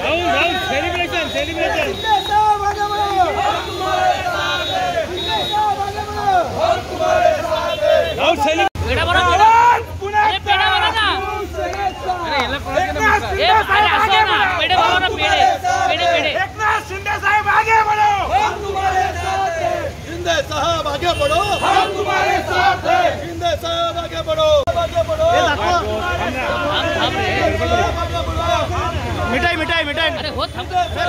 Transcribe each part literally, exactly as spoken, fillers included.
Celebration celebration Shinde साहब आगे बढ़ो, शिंदे साहब आगे बढ़ो, हम तुम्हारे साथ हैं। शिंदे साहब आगे बढ़ो, आगे बढ़ो। मिठाई मिठाई मिठाई अरे हो थांब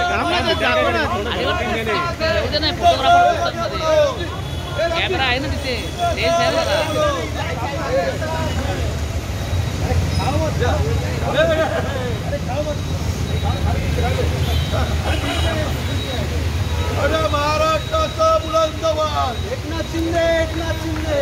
कॅमेरा आहे ना तिथे तेच आहे अरे महाराष्ट्राचा बुलंद आवाज एकनाथ शिंदे, एकनाथ शिंदे।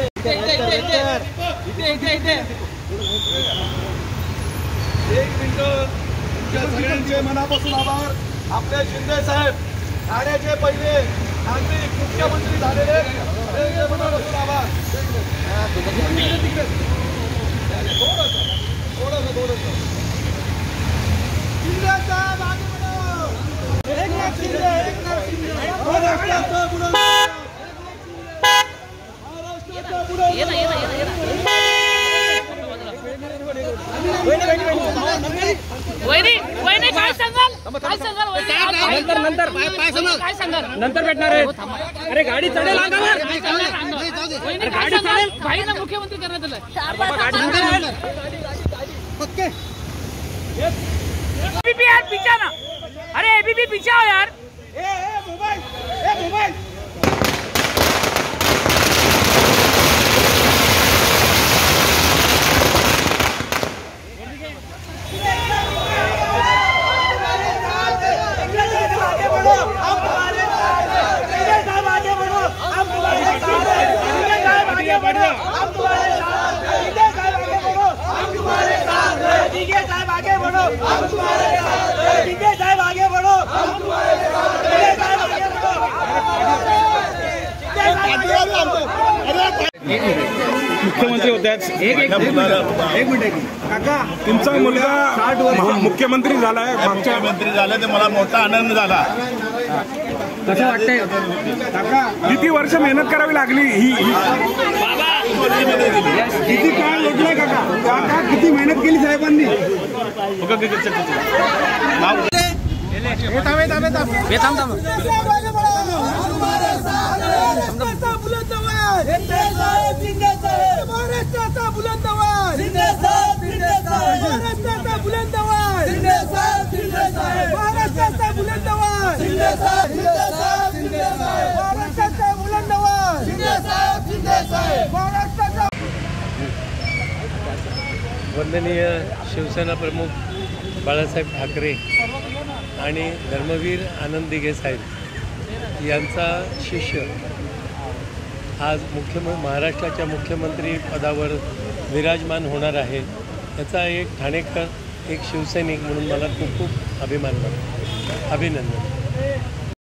एक मिनिट, तुमच्या सगळ्यांचे मनापासून आभार। आपले शिंदे साहेब ठाण्याचे पहिले नागरिक मुख्यमंत्री झालेले, त्यांचे मनापासून आभार। थोडंसं थोडंसं शिंदे साहेब आगे बढ़ो, एकनाथ शिंदे, एकनाथ शिंदे। महाराष्ट्राचा बुलंद आवाज, महाराष्ट्राचा बुलंद ये ना ये ना ये ना वहिनी वहिनी काय सांगाल, काय सांगाल नंतर नंतर काय सांगाल नंतर भेटणार आहे। अरे गाडी चढेल अंगावर, वहिनी काय सांगाल, भाईला मुख्यमंत्री करण्यात आलं पक्के। एबीपी यार पीछे ना, अरे एबीपी पीछे आओ यार। ए ए मोबाइल, ए मोबाइल मुख्यमंत्री होत्याच एक मिनिट काका, तुमचा मुलगा मुख्यमंत्री झालाय, मुख्यमंत्री झाला ते मला मोठा आनंद झाला। कसं वाटतंय काका? किती वर्ष मेहनत करावी लागली ही, किती काळ लोटलाय काका? काका किती मेहनत केली साहेबांनी? महाराष्ट्राचा बुलंद आवाज, महाराष्ट्राचा बुलंद आवाज, महाराष्ट्राचा बुलंद आवाज, महाराष्ट्राचा बुलंद आवाज, महाराष्ट्राचा। वंदनीय शिवसेना प्रमुख बाळासाहेब ठाकरे आणि धर्मवीर आनंद दिघे साहेब यांचा शिष्य आज मुख्यमंत्री महाराष्ट्राच्या मुख्यमंत्री पदावर विराजमान होणार आहे। याचा एक ठाणेकर, एक शिवसैनिक म्हणून मला खूप खूप अभिमान वाटतो। अभिनंदन।